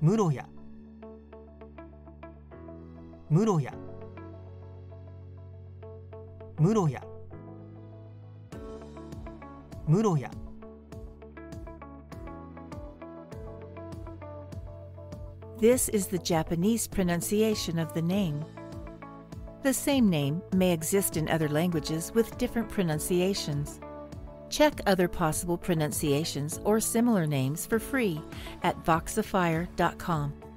室や室や室や室や This is the Japanese pronunciation of the name. The same name may exist in other languages with different pronunciations. Check other possible pronunciations or similar names for free at voxifier.com.